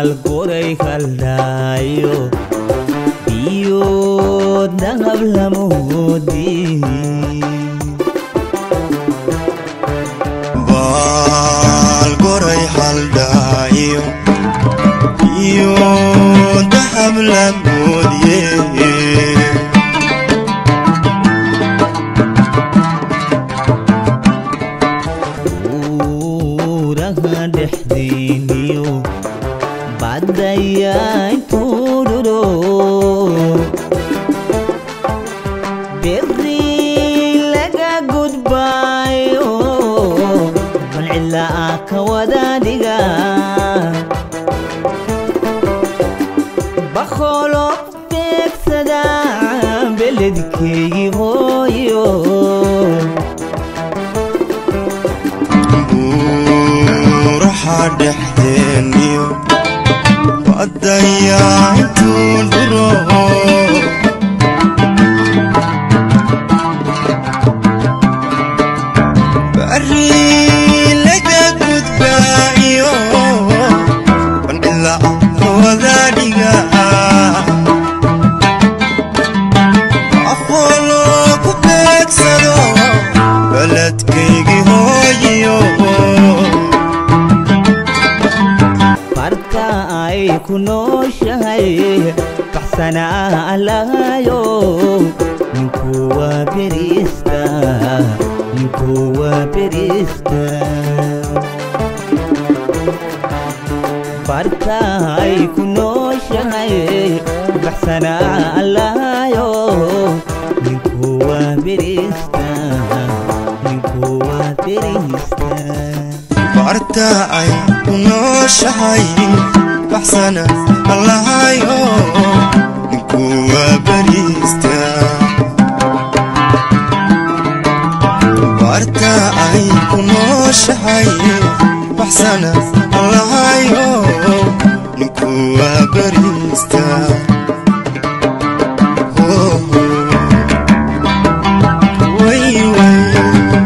goray kaldayo iyo dahab la moodi bal goray kaldayo iyo dahab la moodi dexdiiniyo badaya intuu dhuro berri laga gudbaayo bal cilaa ka wada dhiga bakholo beegsada beledkeygii hooyo dexdeeniyo badaya intuu dhuro berri laga gudbaayo bal cilaa ka wada dhiga bakholo ku beegsado beledkeygii hooyo kunooshahay baxsanaa lahayo ninkuwa berista bartaay kunooshahay baxsanaa lahayo ninkuwa berista bartaay kunooshahay baxsana allahayo ninkuwa berista bartaay kunooshahay baxsana allahayo